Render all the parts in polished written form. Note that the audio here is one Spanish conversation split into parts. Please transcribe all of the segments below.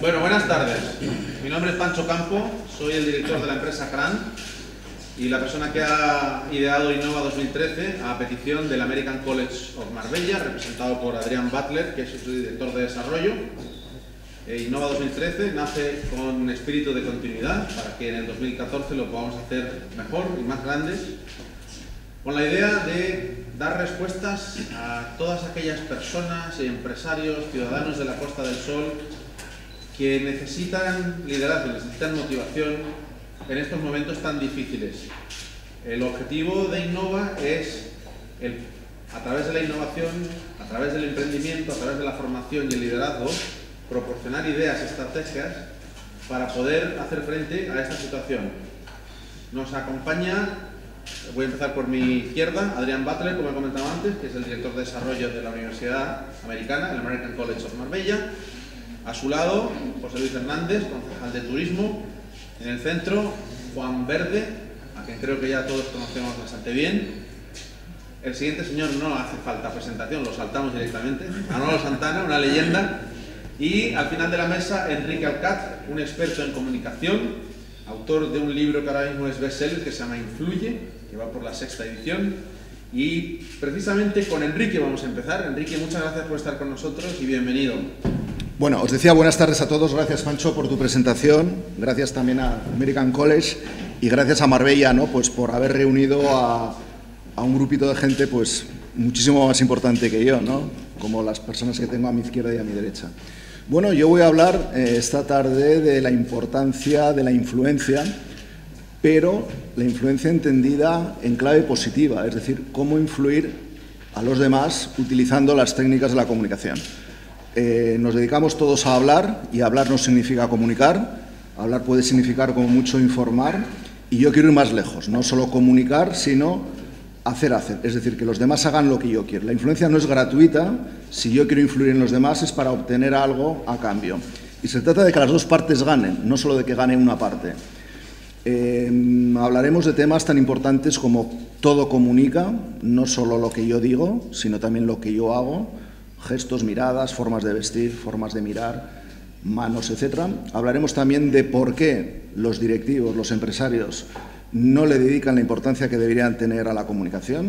Bueno, buenas tardes. Mi nombre es Pancho Campo, soy el director de la empresa CRAN y la persona que ha ideado Innova 2013 a petición del American College of Marbella, representado por Adrián Butler, que es su director de desarrollo. Innova 2013 nace con espíritu de continuidad para que en el 2014 lo podamos hacer mejor y más grande, con la idea de dar respuestas a todas aquellas personas y empresarios, ciudadanos de la Costa del Sol que necesitan liderazgo, necesitan motivación en estos momentos tan difíciles. El objetivo de Innova es, a través de la innovación, a través del emprendimiento, a través de la formación y el liderazgo, proporcionar ideas, estrategias para poder hacer frente a esta situación. Nos acompaña, voy a empezar por mi izquierda, Adrián Butler, como he comentado antes, que es el director de desarrollo de la Universidad Americana, el American College of Marbella. A su lado, José Luis Hernández, concejal de Turismo. En el centro, Juan Verde, a quien creo que ya todos conocemos bastante bien. El siguiente señor no hace falta presentación, lo saltamos directamente. Manolo Santana, una leyenda. Y al final de la mesa, Enrique Alcaz, un experto en comunicación, autor de un libro que ahora mismo es bestseller, que se llama Influye, que va por la 6ª edición. Y precisamente con Enrique vamos a empezar. Enrique, muchas gracias por estar con nosotros y bienvenido. Bueno, os decía buenas tardes a todos. Gracias, Pancho, por tu presentación. Gracias también a American College y gracias a Marbella, ¿no? Pues por haber reunido a un grupito de gente pues muchísimo más importante que yo, ¿no? Como las personas que tengo a mi izquierda y a mi derecha. Bueno, yo voy a hablar esta tarde de la importancia de la influencia, pero la influencia entendida en clave positiva, es decir, cómo influir a los demás utilizando las técnicas de la comunicación. Nos dedicamos todos a hablar y hablar no significa comunicar, hablar puede significar como mucho informar y yo quiero ir más lejos, no solo comunicar, sino hacer, es decir, que los demás hagan lo que yo quiero. La influencia no es gratuita, si yo quiero influir en los demás es para obtener algo a cambio. Y se trata de que las dos partes ganen, no solo de que gane una parte. Hablaremos de temas tan importantes como todo comunica, no solo lo que yo digo, sino también lo que yo hago, gestos, miradas, formas de vestir, formas de mirar, manos, etc. Hablaremos también de por qué los directivos, los empresarios, no le dedican la importancia que deberían tener a la comunicación.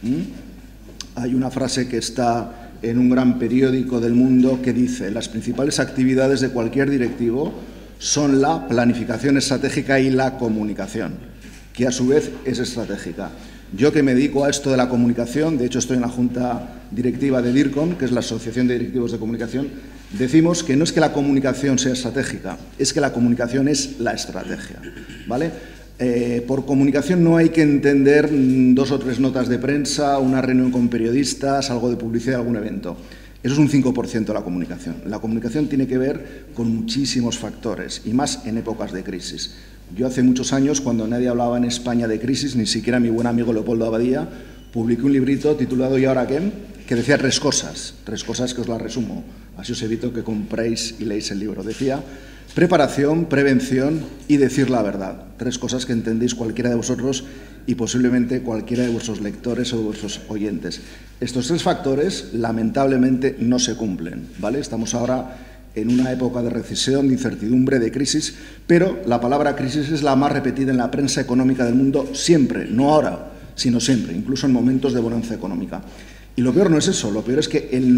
Hay una frase que está en un gran periódico del mundo que dice: las principales actividades de cualquier directivo son la planificación estratégica y la comunicación, que a su vez es estratégica. Yo que me dedico a esto de la comunicación, de hecho estoy en la junta directiva de DIRCOM, que es la Asociación de Directivos de Comunicación, decimos que no es que la comunicación sea estratégica, es que la comunicación es la estrategia, ¿vale? Por comunicación no hay que entender 2 o 3 notas de prensa, una reunión con periodistas, algo de publicidad, algún evento. Eso es un 5% de la comunicación. La comunicación tiene que ver con muchísimos factores, y más en épocas de crisis. Yo hace muchos años, cuando nadie hablaba en España de crisis, ni siquiera mi buen amigo Leopoldo Abadía, publiqué un librito titulado ¿Y ahora qué?, que decía 3 cosas que os las resumo. Así os evito que compréis y leáis el libro. Decía: preparación, prevención y decir la verdad. 3 cosas que entendéis cualquiera de vosotros y posiblemente cualquiera de vuestros lectores o de vuestros oyentes. Estos 3 factores, lamentablemente, no se cumplen, ¿vale? Estamos ahora en una época de recesión, de incertidumbre, de crisis, pero la palabra crisis es la más repetida en la prensa económica del mundo siempre, no ahora, sino siempre, incluso en momentos de bonanza económica. Y lo peor no es eso, lo peor es que el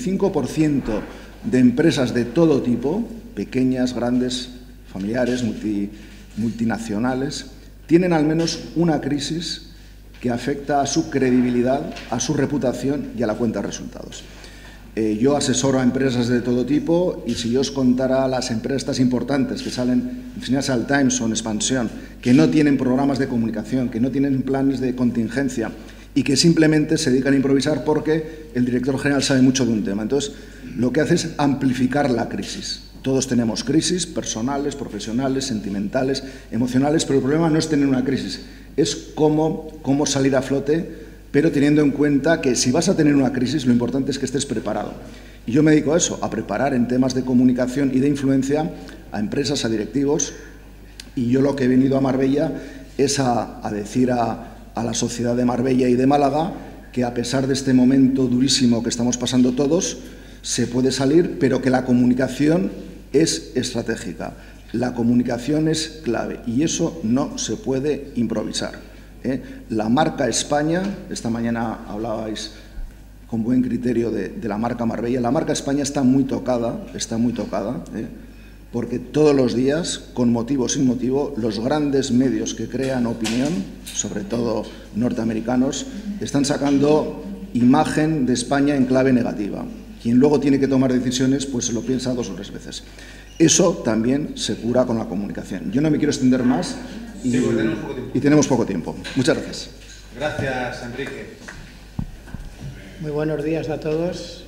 95% de empresas de todo tipo, pequeñas, grandes, familiares, multinacionales, tienen al menos una crisis que afecta a su credibilidad, a su reputación y a la cuenta de resultados. Yo asesoro a empresas de todo tipo y si yo os contara las empresas importantes que salen en Financial Times o en Expansión, que no tienen programas de comunicación, que no tienen planes de contingencia y que simplemente se dedican a improvisar porque el director general sabe mucho de un tema. Entonces, lo que hace es amplificar la crisis. Todos tenemos crisis personales, profesionales, sentimentales, emocionales, pero el problema no es tener una crisis, es cómo salir a flote, pero teniendo en cuenta que si vas a tener una crisis, lo importante es que estés preparado. Y yo me dedico a eso, a preparar en temas de comunicación y de influencia a empresas, a directivos, y yo lo que he venido a Marbella es a decir a la sociedad de Marbella y de Málaga que a pesar de este momento durísimo que estamos pasando todos, se puede salir, pero que la comunicación es estratégica. La comunicación es clave y eso no se puede improvisar. La marca España, esta mañana hablabais con buen criterio de la marca Marbella. La marca España está muy tocada, porque todos los días, con motivo o sin motivo, los grandes medios que crean opinión, sobre todo norteamericanos, están sacando imagen de España en clave negativa. Quien luego tiene que tomar decisiones, pues se lo piensa 2 o 3 veces. Eso también se cura con la comunicación. Yo no me quiero extender más y tenemos poco tiempo. Muchas gracias. Gracias, Enrique. Muy buenos días a todos.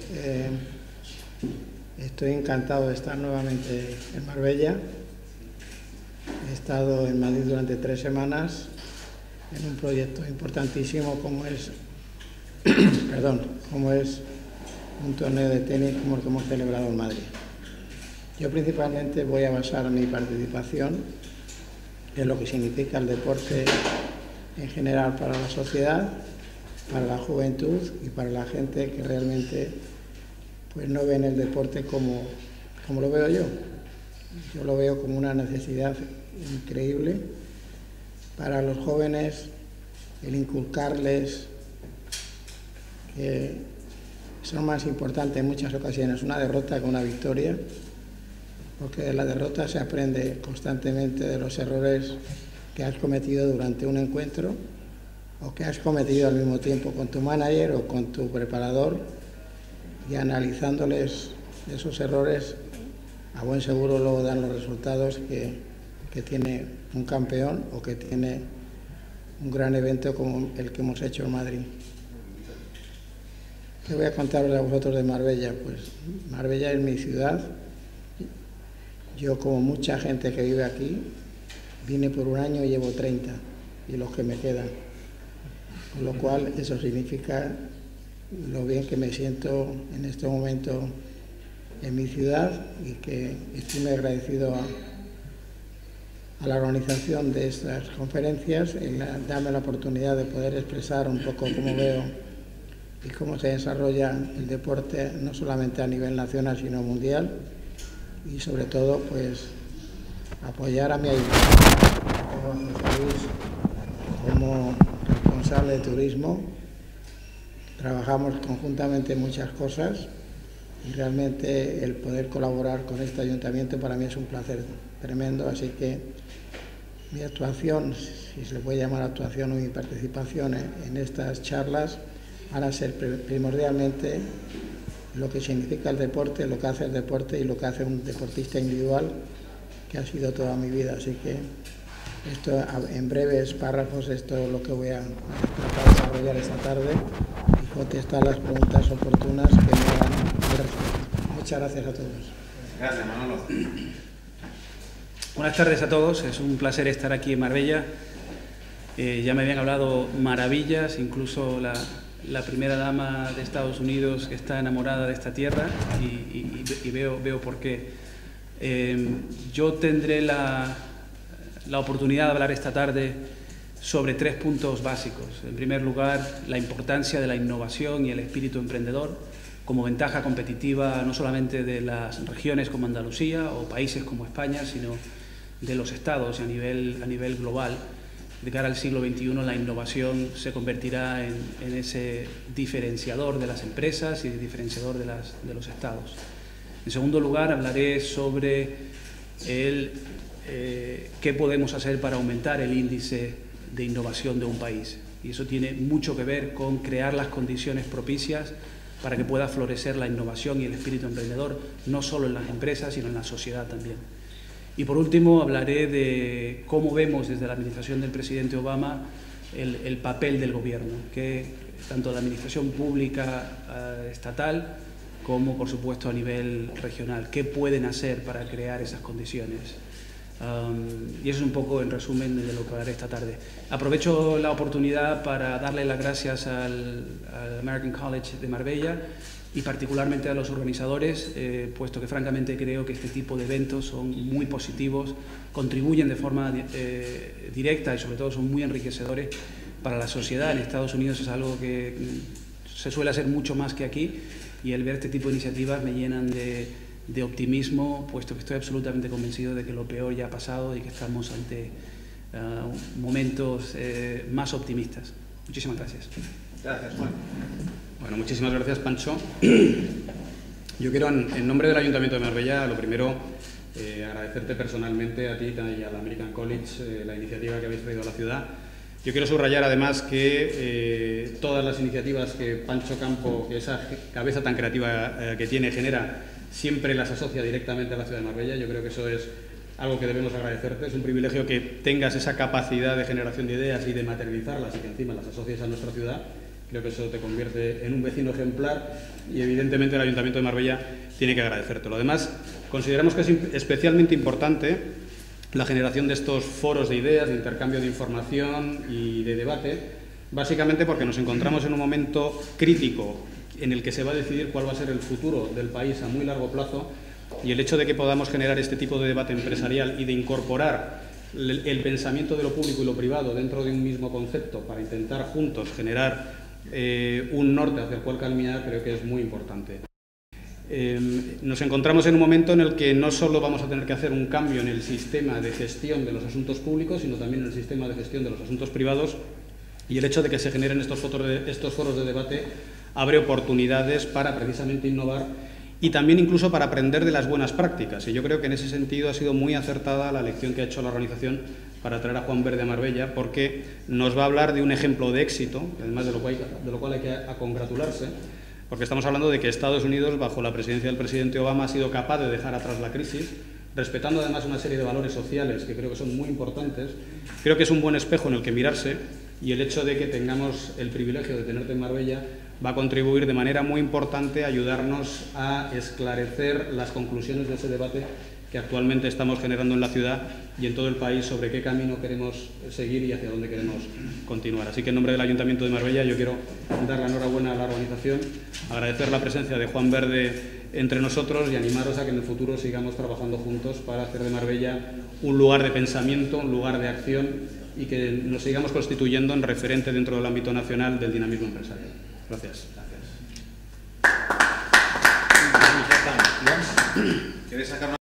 Estoy encantado de estar nuevamente en Marbella. He estado en Madrid durante 3 semanas en un proyecto importantísimo como es, un torneo de tenis como el que hemos celebrado en Madrid. Yo principalmente voy a basar mi participación en lo que significa el deporte en general para la sociedad, para la juventud y para la gente que realmente pues no ven el deporte como lo veo yo. Yo lo veo como una necesidad increíble para los jóvenes, el inculcarles que son más importantes en muchas ocasiones una derrota que una victoria, porque de la derrota se aprende constantemente de los errores que has cometido durante un encuentro o que has cometido al mismo tiempo con tu manager o con tu preparador, y analizándoles esos errores, a buen seguro luego dan los resultados que tiene un campeón o que tiene un gran evento como el que hemos hecho en Madrid. ¿Qué voy a contaros a vosotros de Marbella? Pues Marbella es mi ciudad. Yo, como mucha gente que vive aquí, vine por un año y llevo 30, y los que me quedan. Con lo cual, eso significa lo bien que me siento en este momento en mi ciudad y que estoy muy agradecido a la organización de estas conferencias en darme la oportunidad de poder expresar un poco cómo veo y cómo se desarrolla el deporte, no solamente a nivel nacional, sino mundial, y sobre todo pues apoyar a mi ayuntamiento como responsable de turismo. Trabajamos conjuntamente en muchas cosas y realmente el poder colaborar con este ayuntamiento para mí es un placer tremendo, así que mi actuación, si se le puede llamar actuación, o mi participación en estas charlas van a ser primordialmente lo que significa el deporte, lo que hace el deporte y lo que hace un deportista individual, que ha sido toda mi vida. Así que esto, en breves párrafos, esto es lo que voy a tratar de desarrollar esta tarde y contestar las preguntas oportunas que me hagan al respecto. Muchas gracias a todos. Gracias, Manolo. Buenas tardes a todos, es un placer estar aquí en Marbella. Ya me habían hablado maravillas, incluso la primera dama de Estados Unidos, que está enamorada de esta tierra, y veo por qué. Yo tendré la oportunidad de hablar esta tarde sobre 3 puntos básicos. En primer lugar, la importancia de la innovación y el espíritu emprendedor como ventaja competitiva no solamente de las regiones como Andalucía o países como España, sino de los estados a nivel global. De cara al siglo XXI, la innovación se convertirá en ese diferenciador de las empresas y diferenciador de los estados. En segundo lugar, hablaré sobre qué podemos hacer para aumentar el índice de innovación de un país. Y eso tiene mucho que ver con crear las condiciones propicias para que pueda florecer la innovación y el espíritu emprendedor, no solo en las empresas, sino en la sociedad también. Y por último, hablaré de cómo vemos desde la administración del presidente Obama el papel del gobierno, que tanto la administración pública estatal como, por supuesto, a nivel regional. ¿Qué pueden hacer para crear esas condiciones? Y eso es un poco, en resumen, de lo que hablaré esta tarde. Aprovecho la oportunidad para darle las gracias al American College de Marbella y particularmente a los organizadores, puesto que francamente creo que este tipo de eventos son muy positivos, contribuyen de forma directa y sobre todo son muy enriquecedores para la sociedad. En Estados Unidos es algo que se suele hacer mucho más que aquí, y el ver este tipo de iniciativas me llenan de optimismo, puesto que estoy absolutamente convencido de que lo peor ya ha pasado y que estamos ante momentos más optimistas. Muchísimas gracias. Gracias, Juan. Bueno, muchísimas gracias, Pancho. Yo quiero, en nombre del Ayuntamiento de Marbella, lo primero, agradecerte personalmente a ti y al American College la iniciativa que habéis traído a la ciudad. Yo quiero subrayar además que todas las iniciativas que Pancho Campo, que esa cabeza tan creativa que tiene, genera, siempre las asocia directamente a la ciudad de Marbella. Yo creo que eso es algo que debemos agradecerte. Es un privilegio que tengas esa capacidad de generación de ideas y de materializarlas y que encima las asocies a nuestra ciudad. Creo que eso te convierte en un vecino ejemplar y evidentemente el Ayuntamiento de Marbella tiene que agradecértelo. Además, consideramos que es especialmente importante la generación de estos foros de ideas, de intercambio de información y de debate, básicamente porque nos encontramos en un momento crítico en el que se va a decidir cuál va a ser el futuro del país a muy largo plazo, y el hecho de que podamos generar este tipo de debate empresarial y de incorporar el pensamiento de lo público y lo privado dentro de un mismo concepto para intentar juntos generar un norte hacia el cual caminar, creo que es muy importante. Nos encontramos en un momento en el que no solo vamos a tener que hacer un cambio en el sistema de gestión de los asuntos públicos, sino también en el sistema de gestión de los asuntos privados, y el hecho de que se generen estos foros de debate abre oportunidades para precisamente innovar y también incluso para aprender de las buenas prácticas. Y yo creo que en ese sentido ha sido muy acertada la elección que ha hecho la organización para traer a Juan Verde a Marbella, porque nos va a hablar de un ejemplo de éxito, además de lo cual hay que congratularse, porque estamos hablando de que Estados Unidos, bajo la presidencia del presidente Obama, ha sido capaz de dejar atrás la crisis, respetando además una serie de valores sociales que creo que son muy importantes. Creo que es un buen espejo en el que mirarse, y el hecho de que tengamos el privilegio de tenerte en Marbella va a contribuir de manera muy importante a ayudarnos a esclarecer las conclusiones de ese debate que actualmente estamos generando en la ciudad y en todo el país sobre qué camino queremos seguir y hacia dónde queremos continuar. Así que en nombre del Ayuntamiento de Marbella yo quiero dar la enhorabuena a la organización, agradecer la presencia de Juan Verde entre nosotros y animaros a que en el futuro sigamos trabajando juntos para hacer de Marbella un lugar de pensamiento, un lugar de acción y que nos sigamos constituyendo en referente dentro del ámbito nacional del dinamismo empresarial. Gracias. ¿Quieres sacar una